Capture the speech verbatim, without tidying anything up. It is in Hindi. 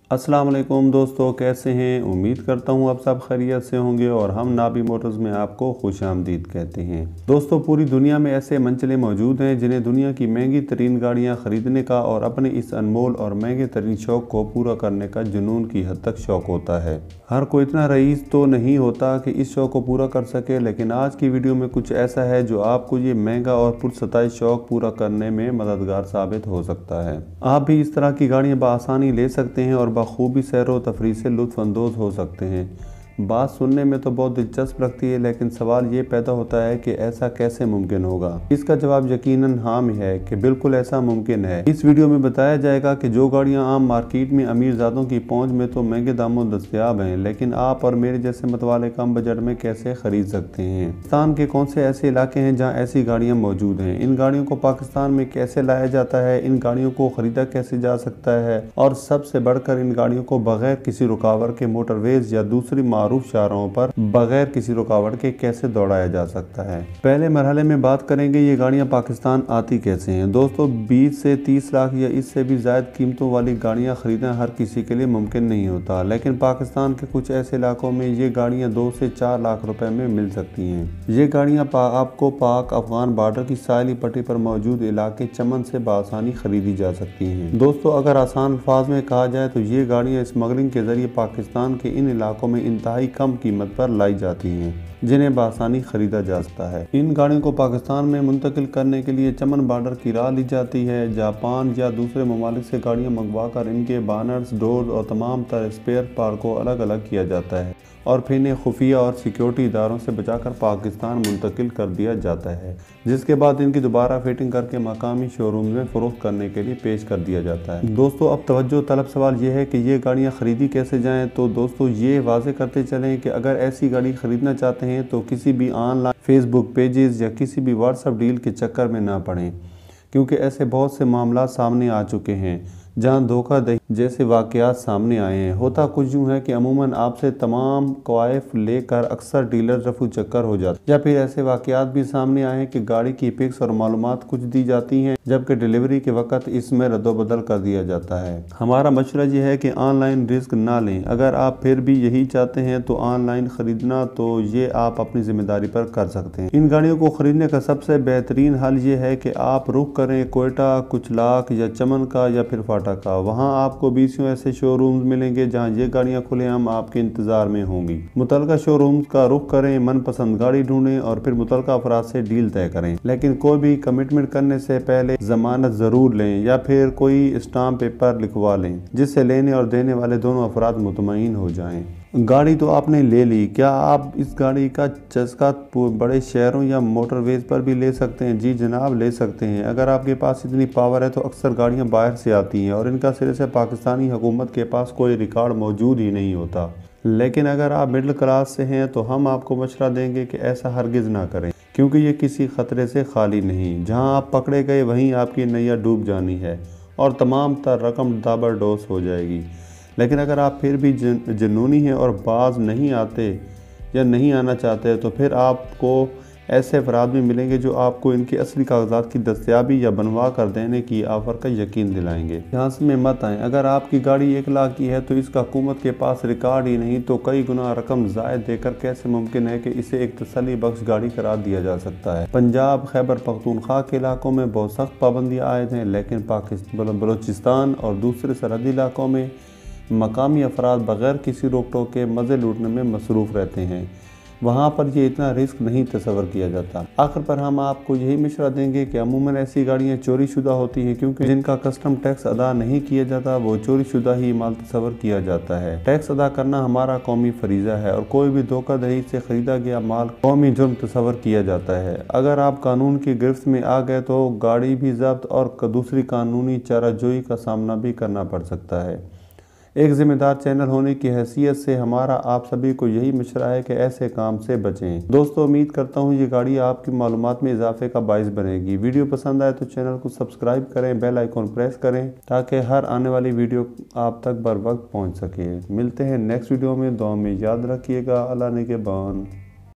अस्सलाम वालेकुम दोस्तों, कैसे हैं। उम्मीद करता हूं आप सब खैरियत से होंगे और हम नाबी मोटर्स में आपको खुशामदीद कहते हैं। दोस्तों, पूरी दुनिया में ऐसे मंचले मौजूद हैं जिन्हें दुनिया की महंगी तरीन गाड़ियां खरीदने का और अपने इस अनमोल और महंगे तरीन शौक़ को पूरा करने का जुनून की हद तक शौक़ होता है। हर कोई इतना रईस तो नहीं होता कि इस शौक़ को पूरा कर सके, लेकिन आज की वीडियो में कुछ ऐसा है जो आपको ये महंगा और पुरसताई शौक़ पूरा करने में मददगार साबित हो सकता है। आप भी इस तरह की गाड़ियाँ बआसानी ले सकते हैं और बखूबी सैर व तफरीह से लुत्फ़ अंदोज़ हो सकते हैं। बात सुनने में तो बहुत दिलचस्प लगती है, लेकिन सवाल ये पैदा होता है कि ऐसा कैसे मुमकिन होगा। इसका जवाब यकीनन हाँ में है कि बिल्कुल ऐसा मुमकिन है। इस वीडियो में बताया जाएगा कि जो गाड़ियाँ आम मार्केट में अमीरजादों की पहुँच में तो महंगे दामों दस्तयाब हैं, लेकिन आप और मेरे जैसे मतवाले कम बजट में कैसे खरीद सकते हैं। पाकिस्तान के कौन से ऐसे इलाके हैं जहाँ ऐसी गाड़ियाँ मौजूद हैं, इन गाड़ियों को पाकिस्तान में कैसे लाया जाता है, इन गाड़ियों को खरीदा कैसे जा सकता है और सबसे बढ़कर इन गाड़ियों को बगैर किसी रुकावट के मोटरवेज या दूसरी मारूफ शाहराहों पर बगैर किसी रुकावट के कैसे दौड़ाया जा सकता है। पहले मरहले में बात करेंगे ये गाड़ियां पाकिस्तान आती कैसे हैं। दोस्तों, बीस से तीस लाख या इससे भी ज्यादा कीमतों वाली गाड़ियां खरीदना हर किसी के लिए मुमकिन नहीं होता, लेकिन पाकिस्तान के कुछ ऐसे इलाकों में ये गाड़ियां दो से चार लाख रुपए में मिल सकती हैं। ये गाड़ियां आपको पाक अफगान बॉर्डर की साहिली पट्टी पर मौजूद इलाके चमन से बआसानी खरीदी जा सकती हैं। दोस्तों, अगर आसान अल्फाज में कहा जाए तो ये गाड़ियां स्मगलिंग के जरिए पाकिस्तान के इन इलाकों में इंतहाई कम कीमत पर लाई जाती हैं, जिन्हें बआसानी खरीदा जा सकता है। इन गाड़ियों को पाकिस्तान में मुंतकिल करने के लिए चमन बॉर्डर की राह ली जाती है। जापान या दूसरे ममालिक से गाड़ियां मंगवा कर इनके बानर्स, डोर और तमाम तरह स्पेयर पार्ट को अलग अलग किया जाता है और फिर इन्हें खुफिया और सिक्योरिटी इदारों से बचाकर पाकिस्तान मुंतकिल कर दिया जाता है, जिसके बाद इनकी दोबारा फिटिंग करके मकामी शोरूम में फरोख्त करने के लिए पेश कर दिया जाता है। दोस्तों, अब तवज्जो तलब सवाल यह है कि ये गाड़ियाँ खरीदी कैसे जाएँ। तो दोस्तों, ये वाजे करते चलें कि अगर ऐसी गाड़ी खरीदना चाहते हैं तो किसी भी ऑनलाइन फेसबुक पेजेस या किसी भी व्हाट्सएप डील के चक्कर में ना पड़ें, क्योंकि ऐसे बहुत से मामला सामने आ चुके हैं जहां धोखाधड़ी जैसे वाकयात सामने आए हैं। होता कुछ यूँ है कि अमूमन आपसे तमाम कवायफ लेकर अक्सर डीलर रफू चक्कर हो जाते, या फिर ऐसे वाकयात भी सामने आए हैं कि गाड़ी की पिक्स और मालूमात कुछ दी जाती हैं, जबकि डिलीवरी के वक्त इसमें रद्दोबदल कर दिया जाता है। हमारा मशवरा यह है कि ऑनलाइन रिस्क ना लें। अगर आप फिर भी यही चाहते हैं तो ऑनलाइन खरीदना तो ये आप अपनी जिम्मेदारी पर कर सकते हैं। इन गाड़ियों को खरीदने का सबसे बेहतरीन हल ये है कि आप रुख करें कोयटा, कुचलाक या चमन का या फिर फाटा का। वहाँ आपको बीसियों ऐसे शोरूम्स मिलेंगे जहाँ ये गाड़ियाँ खुलेआम आपके इंतजार में होंगी। मुतलका शोरूम्स का रुख करें, मनपसंद गाड़ी ढूंढें और फिर मुतलका अफराद से डील तय करें, लेकिन कोई भी कमिटमेंट करने से पहले जमानत जरूर लें या फिर कोई स्टाम्प पेपर लिखवा लें, जिससे लेने और देने वाले दोनों अफराद मुतमईन हो जाएं। गाड़ी तो आपने ले ली, क्या आप इस गाड़ी का चस्का बड़े शहरों या मोटरवेज पर भी ले सकते हैं? जी जनाब, ले सकते हैं। अगर आपके पास इतनी पावर है तो अक्सर गाड़ियां बाहर से आती हैं और इनका सिरे से पाकिस्तानी हुकूमत के पास कोई रिकॉर्ड मौजूद ही नहीं होता। लेकिन अगर आप मिडिल क्लास से हैं तो हम आपको मशवरा देंगे कि ऐसा हरगिज़ ना करें, क्योंकि ये किसी खतरे से खाली नहीं। जहाँ आप पकड़े गए वहीं आपकी नैया डूब जानी है और तमाम तर रकम दाबरडोस हो जाएगी। लेकिन अगर आप फिर भी जन, जुनूनी हैं और बाज नहीं आते या नहीं आना चाहते, तो फिर आपको ऐसे अफराद भी मिलेंगे जो आपको इनके असली कागजात की दस्तयाबी या बनवा कर देने की ऑफ़र का यकीन दिलाएंगे। यहाँ से में मत आएँ। अगर आपकी गाड़ी एक लाख की है तो इसका हुकूमत के पास रिकॉर्ड ही नहीं, तो कई गुना रकम ज़ायद देकर कैसे मुमकिन है कि इसे एक तसल्ली बख्श गाड़ी करार दिया जा सकता है। पंजाब, खैबर पख्तूनख्वा के इलाकों में बहुत सख्त पाबंदियाँ आयद हैं, लेकिन पाकिस्तान, बलोचिस्तान और दूसरे सरहदी इलाकों में मकामी अफराद बग़ैर किसी रोक टोक के मज़े लूटने में मसरूफ़ रहते हैं। वहाँ पर ये इतना रिस्क नहीं तस्वर किया जाता। आखिर पर हम आपको यही मशवरा देंगे कि अमूमन ऐसी गाड़ियाँ चोरी शुदा होती हैं, क्योंकि जिनका कस्टम टैक्स अदा नहीं किया जाता वो चोरी शुदा ही माल तस्वर किया जाता है। टैक्स अदा करना हमारा कौमी फरीज़ा है और कोई भी धोखाधड़ी से खरीदा गया माल कौमी जुर्म तस्वर किया जाता है। अगर आप कानून की गिरफ्त में आ गए तो गाड़ी भी जब्त और दूसरी कानूनी चाराजोई का सामना भी करना पड़ सकता है। एक ज़िम्मेदार चैनल होने की हैसियत से हमारा आप सभी को यही मशवरा है कि ऐसे काम से बचें। दोस्तों, उम्मीद करता हूँ ये गाड़ी आपकी मालूमात में इजाफे का बाइस बनेगी। वीडियो पसंद आए तो चैनल को सब्सक्राइब करें, बेल आइकॉन प्रेस करें ताकि हर आने वाली वीडियो आप तक बर वक्त पहुँच सके। मिलते हैं नेक्स्ट वीडियो में। दुआ में याद रखिएगा। अल्लाह निगहबान।